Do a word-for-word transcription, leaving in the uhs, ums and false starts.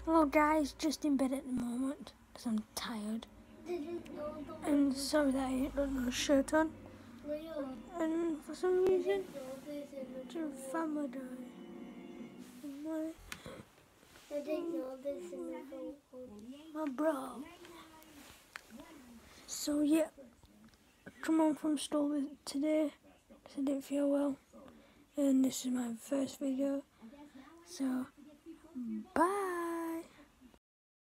Hello guys, just in bed at the moment because I'm tired. And sorry that I ain't got no shirt on. And for some reason, your family died. My, I didn't know this in the phone. my bro. So yeah, come on from store today. I didn't feel well. And this is my first video. So